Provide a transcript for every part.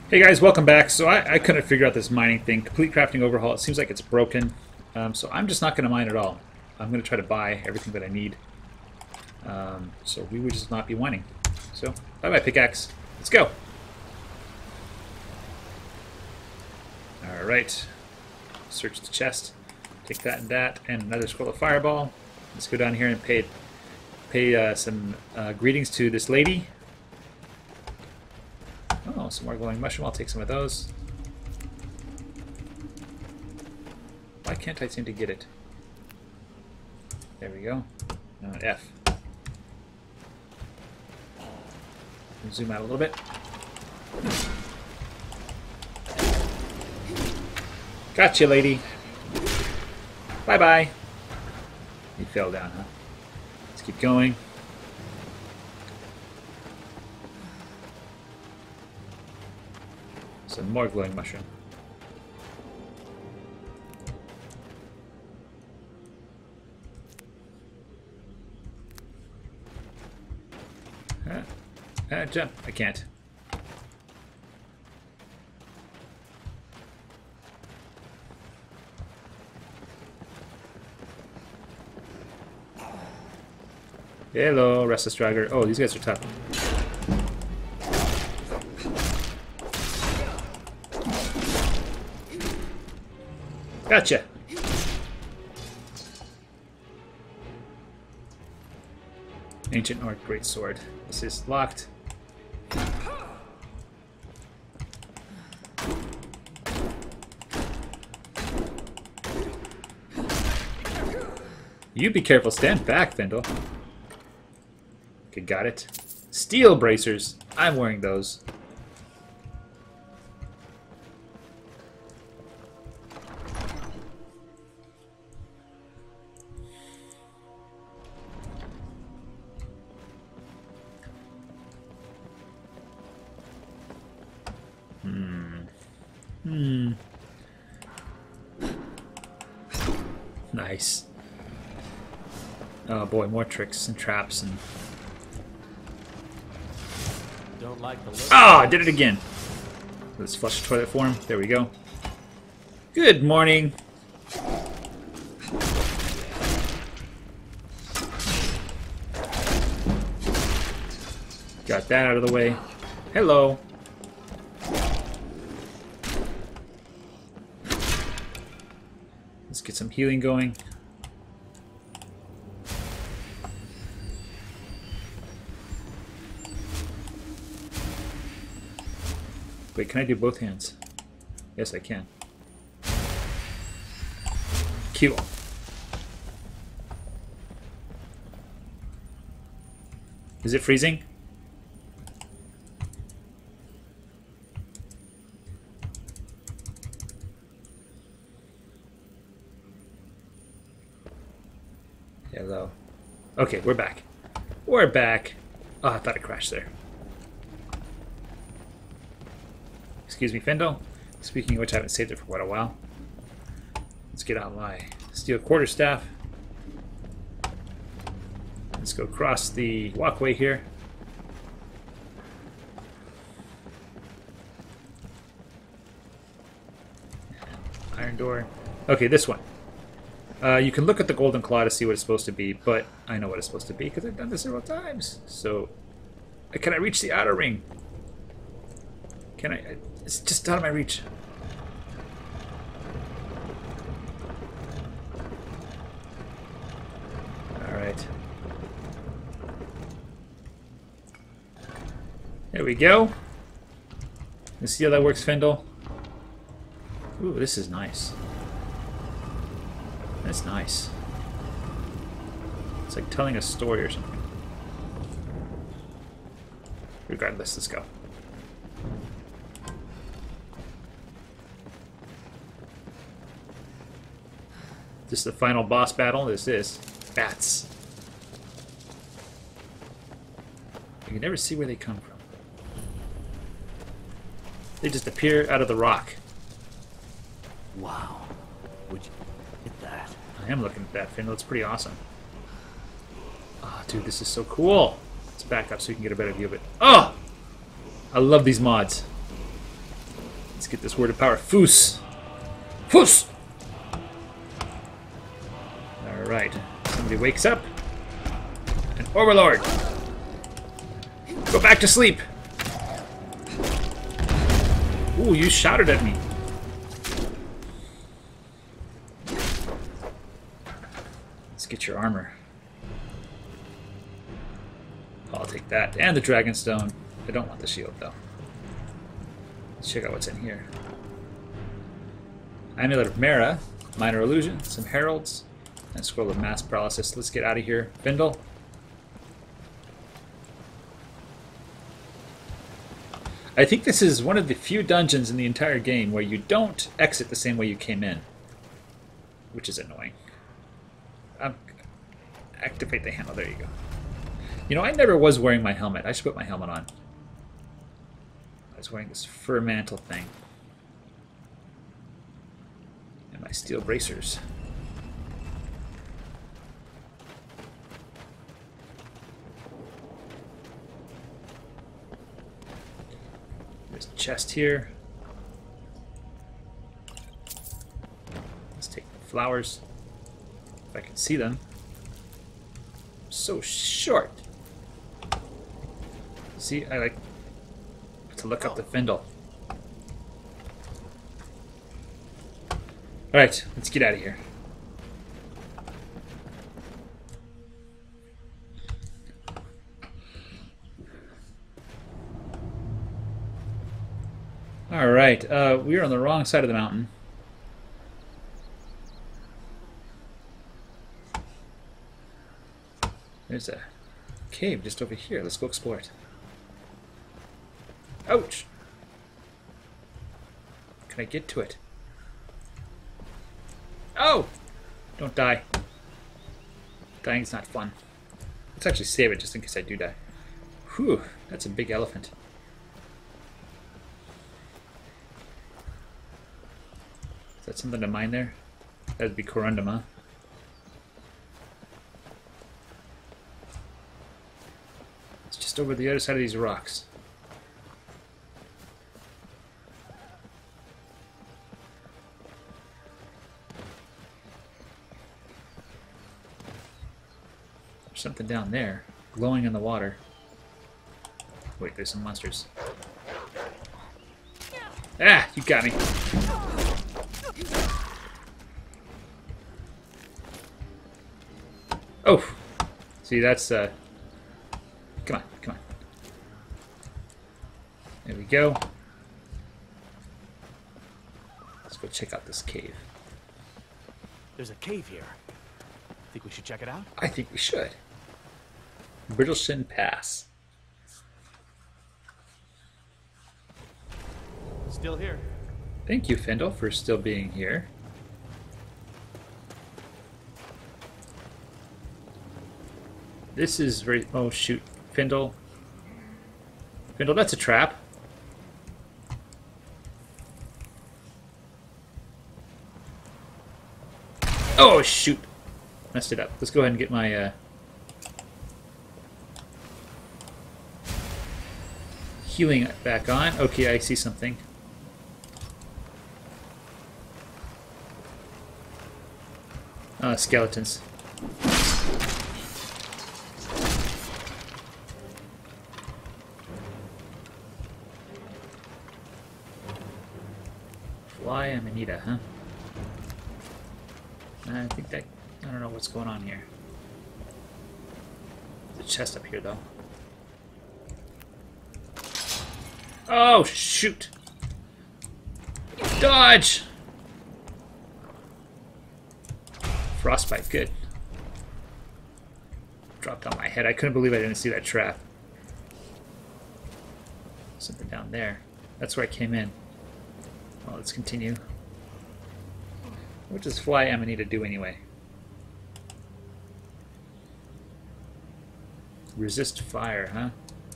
Hey guys, welcome back. So I couldn't figure out this mining thing. Complete crafting overhaul. It seems like it's broken. So I'm just not going to mine at all. I'm going to try to buy everything that I need. So we would just not be mining. So bye-bye pickaxe. Let's go. Alright. Search the chest. Take that and another scroll of fireball. Let's go down here and pay some greetings to this lady. Oh, some more glowing mushroom. I'll take some of those. Why can't I seem to get it? There we go. Now F. Zoom out a little bit. Gotcha, lady. Bye-bye. You fell down, huh? Let's keep going. Some more glowing mushroom. Jump. I can't. Hello, restless dragger. Oh, these guys are tough. Gotcha. Ancient Orc Greatsword. This is locked. You be careful. Stand back, Faendal. Okay, got it. Steel bracers. I'm wearing those. Nice. Oh boy, more tricks and traps and... Don't like the look. Ah, I did it again. Let's flush the toilet for him. There we go. Good morning. Got that out of the way. Hello. Let's get some healing going. Wait, can I do both hands? Yes, I can. Q. Is it freezing? Hello. Okay, we're back. We're back. Oh, I thought it crashed there. Excuse me, Faendal. Speaking of which, I haven't saved it for quite a while. Let's get out my steel quarterstaff. Let's go across the walkway here. Iron door. Okay, this one. You can look at the golden claw to see what it's supposed to be, but I know what it's supposed to be because I've done this several times. So, can I reach the outer ring? Can I? It's just out of my reach. Alright. There we go. Let's see how that works, Faendal. Ooh, this is nice. That's nice. It's like telling a story or something. Regardless, let's go. This is the final boss battle. This is bats. You can never see where they come from. They just appear out of the rock. Wow. Would you get that? I am looking at that, Faendal. It's pretty awesome. Oh, dude, this is so cool. Let's back up so you can get a better view of it. Oh! I love these mods. Let's get this word of power. Foos! Foos! Alright. Somebody wakes up. An Overlord! Go back to sleep! Ooh, you shouted at me. Let's get your armor. I'll take that. And the Dragonstone. I don't want the shield, though. Let's check out what's in here. Amulet of Mara, Minor Illusion, some Heralds, and a Scroll of Mass Paralysis. Let's get out of here. Faendal. I think this is one of the few dungeons in the entire game where you don't exit the same way you came in. Which is annoying. Activate the handle. There you go. You know, I never was wearing my helmet. I should put my helmet on. I was wearing this fur mantle thing. And my steel bracers. There's a chest here. Let's take the flowers. If I can see them. So short. See, I like to look up the Faendal. Alright, let's get out of here. Alright, we are on the wrong side of the mountain. There's a cave just over here. Let's go explore it. Ouch! Can I get to it? Oh! Don't die. Dying's not fun. Let's actually save it just in case I do die. Whew, that's a big elephant. Is that something to mine there? That'd be corundum, huh? It's just over the other side of these rocks. There's something down there, glowing in the water. Wait, there's some monsters. Ah, you got me. Oh, see, that's come on, come on. There we go. Let's go check out this cave. There's a cave here. Think we should check it out? I think we should. Brittleshin Pass. Still here. Thank you, Faendal, for still being here. This is very... Oh, shoot. Faendal. Faendal, that's a trap. Oh, shoot. Messed it up. Let's go ahead and get my... healing back on. Okay, I see something. Skeletons. Fly Amanita, huh? I think that... I don't know what's going on here. There's a chest up here, though. Oh, shoot! Dodge! Frostbite, good. Dropped on my head. I couldn't believe I didn't see that trap. Something down there. That's where I came in. Well, let's continue. What does Fly Amanita do anyway? Resist fire, huh?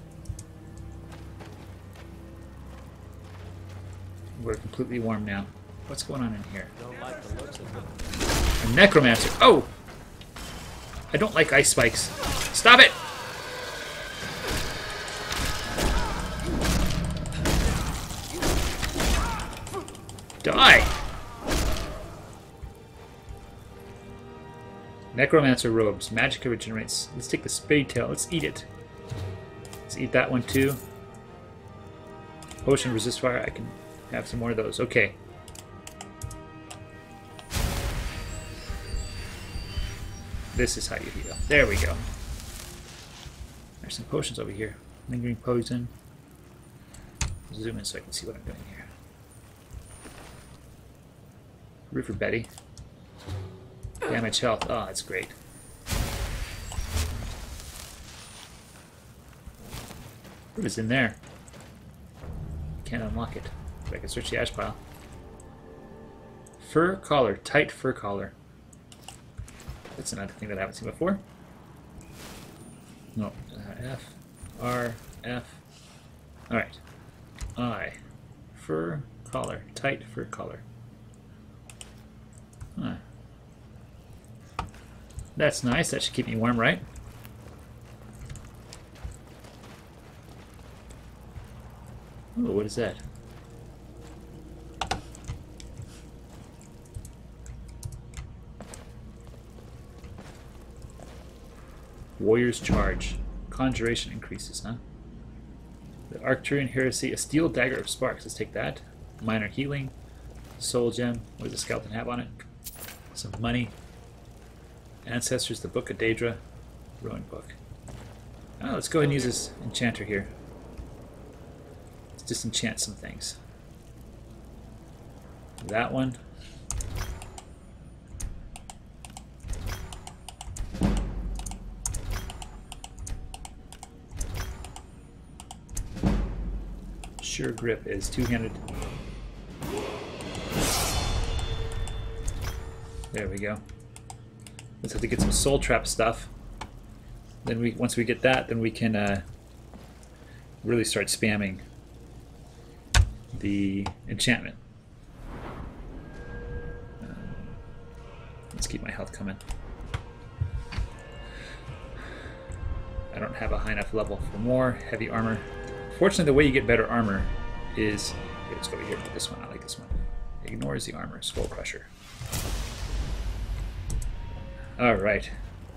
We're completely warm now. What's going on in here? Don't like the looks of them. A necromancer. Oh! I don't like ice spikes. Stop it! Die! Necromancer robes. Magic regenerates. Let's take the spade tail. Let's eat it. Let's eat that one too. Potion resist fire. I can have some more of those. Okay. This is how you heal. There we go. There's some potions over here. Lingering poison. Zoom in so I can see what I'm doing here. Root for Betty. Damage health. Oh, that's great. What is in there? Can't unlock it. But I can search the ash pile. Fur collar. Tight fur collar. That's another thing that I haven't seen before. No. F. R. F. Alright. I. Fur collar. Tight fur collar. Huh. That's nice. That should keep me warm, right? Oh, what is that? Warrior's Charge. Conjuration increases, huh? The Arcturian Heresy. A Steel Dagger of Sparks. Let's take that. Minor Healing. Soul Gem. What does the skeleton have on it? Some money. Ancestors, the Book of Daedra. Rowing Book. Oh, let's go ahead and use this enchanter here. Let's disenchant some things. That one. Sure Grip is two-handed. There we go. Let's have to get some soul trap stuff. Then once we get that, then we can really start spamming the enchantment. Let's keep my health coming. I don't have a high enough level for more heavy armor. Fortunately, the way you get better armor is... Let's go over here to this one. I like this one. Ignores the armor. Skull Crusher. Alright.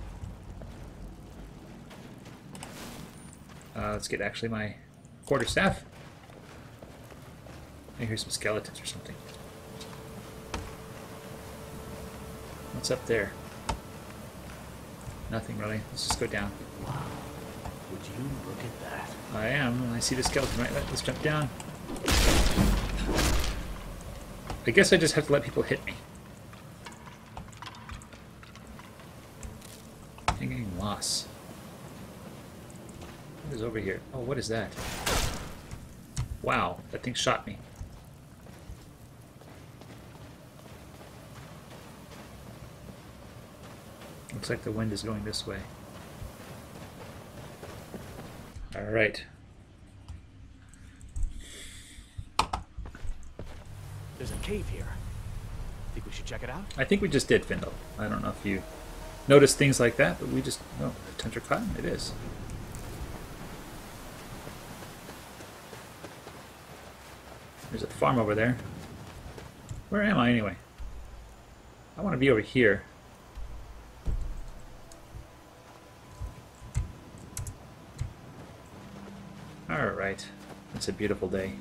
Let's get actually my quarterstaff. I hear some skeletons or something. What's up there? Nothing really. Let's just go down. Wow. Would you look at that? I am. I see the skeleton right. Let's jump down. I guess I just have to let people hit me. Hanging moss. What is over here? Oh, what is that? Wow, that thing shot me. Looks like the wind is going this way. Alright. There's a cave here. Think we should check it out? I think we just did, Faendal. I don't know if you noticed things like that, but we just... Oh, tundra cotton? It is. There's a farm over there. Where am I, anyway? I want to be over here. Alright. It's a beautiful day.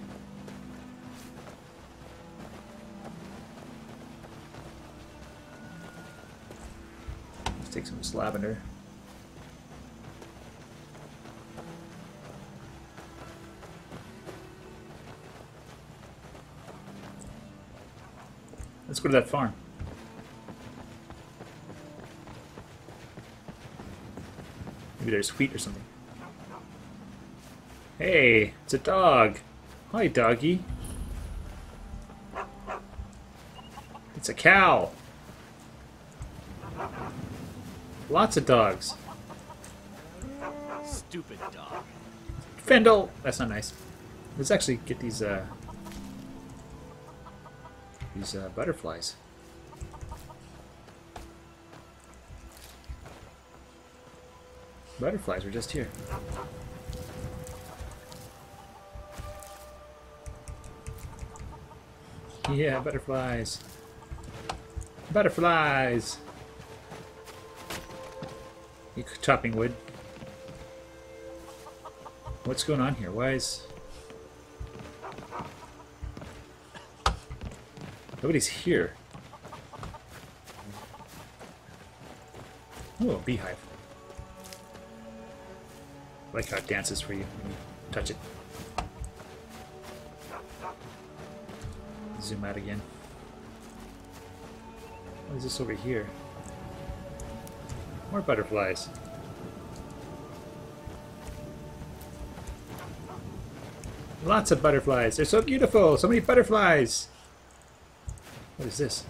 Let's take some of this lavender. Let's go to that farm. Maybe there's wheat or something. Hey, it's a dog. Hi, doggy. It's a cow. Lots of dogs. Stupid dog. Faendal! That's not nice. Let's actually get these butterflies. Butterflies were just here. Yeah, butterflies. Butterflies! You chopping wood. What's going on here? Why is... Nobody's here. Oh, a beehive. I like how it dances for you when you touch it. Zoom out again. What is this over here? More butterflies. Lots of butterflies. They're so beautiful. So many butterflies. What is this?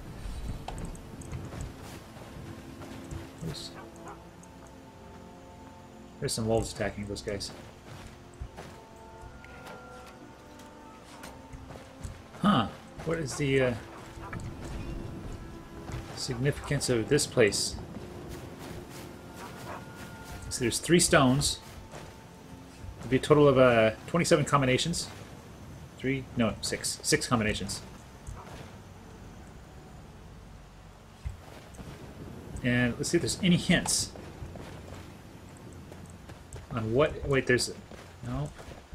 There's some wolves attacking those guys. Huh. What is the significance of this place? So there's 3 stones. It'd be a total of 27 combinations. 3? No, 6. 6 combinations. And let's see if there's any hints on what... Wait, there's... No.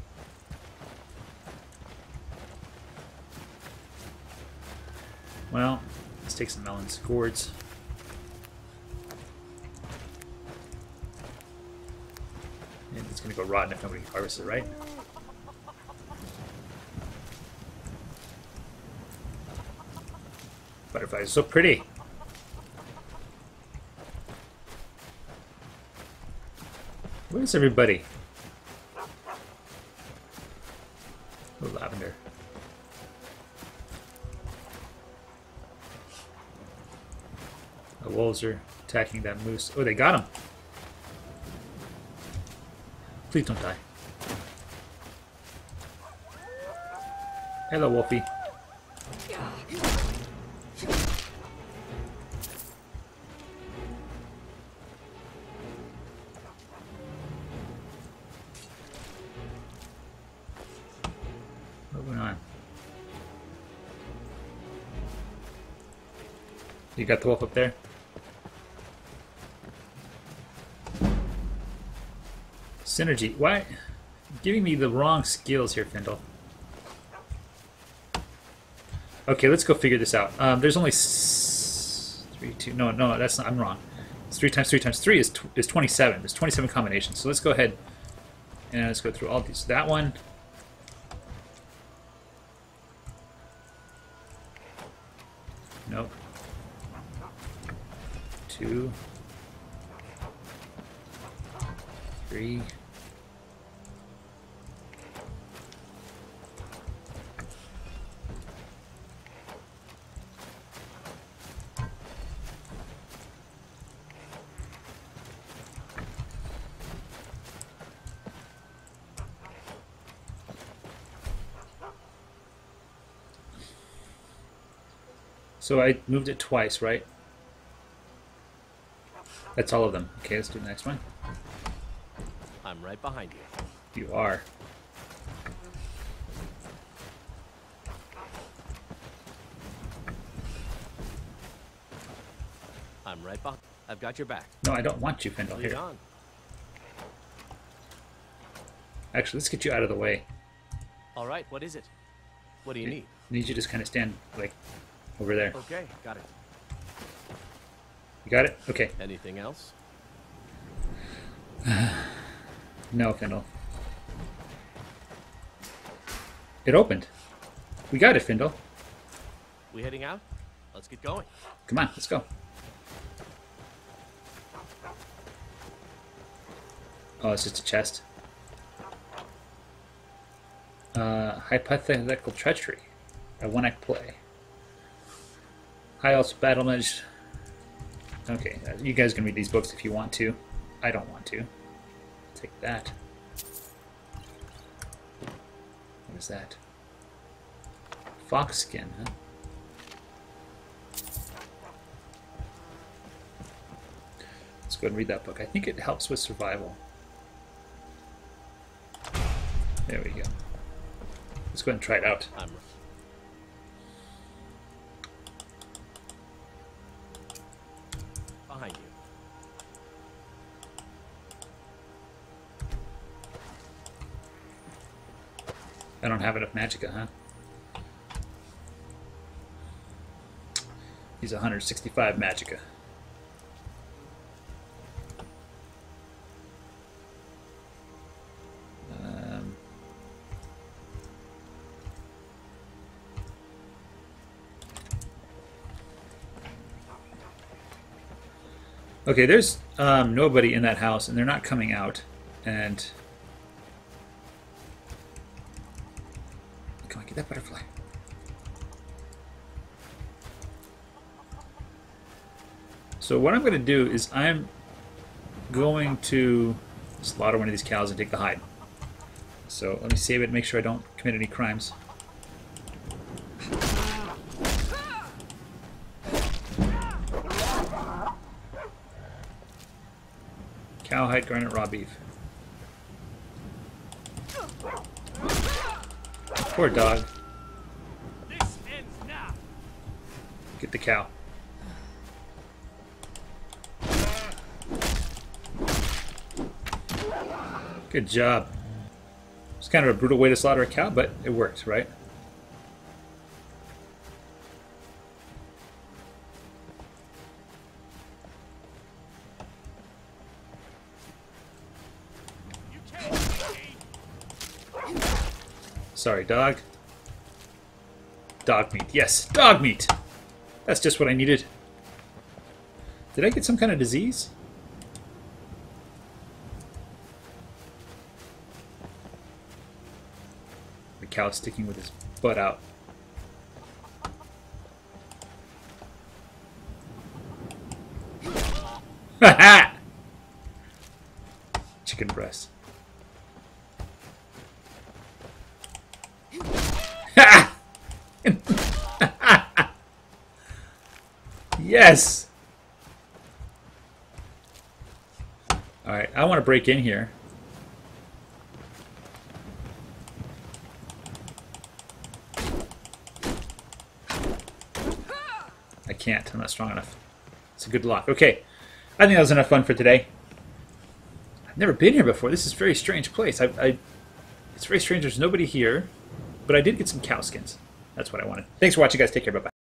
Well, let's take some melons. Gourds. And it's going to go rotten if nobody harvests it, right? Butterflies are so pretty. Where's everybody? Oh, lavender. The wolves are attacking that moose. Oh, they got him. Please don't die. Hello, Wolfie. Moving on. You got the wolf up there? Synergy. Why? You're giving me the wrong skills here, Faendal. Okay, let's go figure this out. There's only 3, 2. No, that's not. I'm wrong. It's 3 times 3 times 3 is 27. There's 27 combinations. So let's go ahead and let's go through all these. That one. Nope. 2, 3. So I moved it twice, right? That's all of them. Okay, let's do the next one. I'm right behind you. You are. I'm right behind. I've got your back. No, I don't want you, Faendal. Lead Here. on. Actually, let's get you out of the way. All right, what is it? What do you need? I need you to just kind of stand, like, over there. Okay, got it. You got it? Okay. Anything else? No, Faendal. It opened. We got it, Faendal. We heading out? Let's get going. Come on, let's go. Oh, it's just a chest. Hypothetical treachery. A one-act play. High also battle mage. Okay, you guys can read these books if you want to. I don't want to. Take that. What is that? Fox skin, huh? Let's go ahead and read that book. I think it helps with survival. There we go. Let's go ahead and try it out. I don't have enough magicka, huh? He's 165 magicka. Okay, there's nobody in that house, and they're not coming out. And come on, get that butterfly. So what I'm going to do is I'm going to slaughter one of these cows and take the hide. So let me save it, make sure I don't commit any crimes. Cowhide, garnet, raw beef. Poor dog. This ends now. Get the cow. Good job. It's kind of a brutal way to slaughter a cow, but it works, right? Sorry, dog. Dog meat. Yes, dog meat! That's just what I needed. Did I get some kind of disease? The cow sticking with his butt out. Ha ha! Chicken breast. Yes! Alright, I want to break in here. I can't. I'm not strong enough. It's a good block. Okay. I think that was enough fun for today. I've never been here before. This is a very strange place. It's very strange. There's nobody here. But I did get some cow skins. That's what I wanted. Thanks for watching, guys. Take care. Bye-bye.